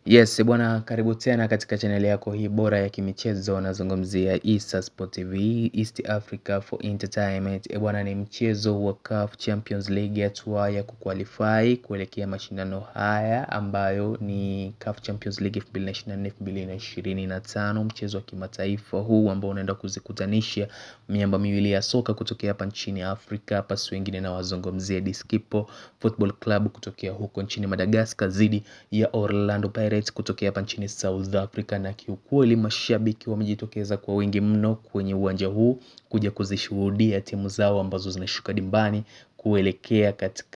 Yes, bwana karibu tena katika channel yako hii bora ya kimichezo. Nazungumzia Issa Sport TV, East Africa for Entertainment. Bwana ni mchezo wa CAF Champions League hatua ya kuqualify kuelekea mashindano haya ambayo ni CAF Champions League 2024-2025, mchezo wa kimataifa huu ambao unaenda kuzikutanisha miamba miwili ya soka kutokea hapa nchini Afrika. Hapa si wengine na wazungumzia Diskipo Football Club kutokea huko nchini Madagascar dhidi ya Orlando Pirates kutokea hapa nchini South Africa, na kiukweli mashabiki wamejitokeza kwa wingi mno kwenye uwanja huu kuja kuzishuhudia timu zao ambazo zinashuka dimbani kuelekea katika